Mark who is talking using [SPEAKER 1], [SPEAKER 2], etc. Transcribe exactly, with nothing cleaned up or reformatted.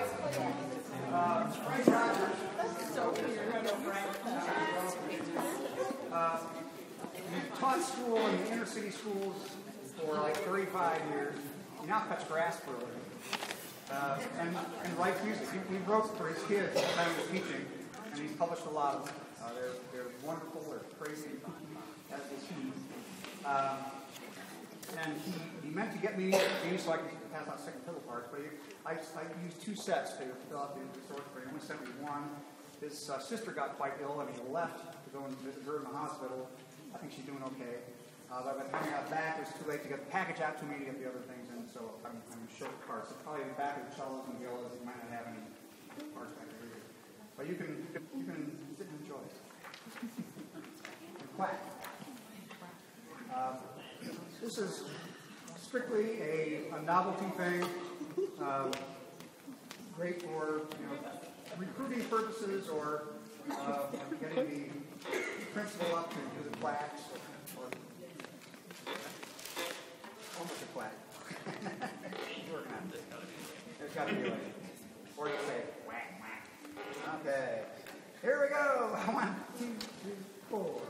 [SPEAKER 1] Uh, Frank Rodgers. Uh, he taught school in the inner city schools for like thirty-five years. He now cuts grass for a living. Uh, and, and writes music. He, he wrote for his kids at the time he was teaching, and he's published a lot of them. Uh, they're, they're wonderful, they're crazy, as was he. Um, and he, he meant to get me these so I could pass out second fiddle parts, but he, I, I used two sets to fill out the source for him. He only sent me one. His uh, sister got quite ill, and he left to go and visit her in the hospital. I think she's doing okay. Uh, but by the time I got back, it was too late to get the package out to me to get the other things in, so I'm, I'm short parts. So probably the back of the cellos and violas, you might not have any parts back there either. But you can, you can sit and enjoy it. And quack. Uh, this is strictly a, a novelty thing. Um, great for you know recruiting purposes or uh, getting the principal up to do the quacks. Or, almost a quack. Working on it. There's got to be like, or you say whack whack. Okay, here we go. One, two, three, four.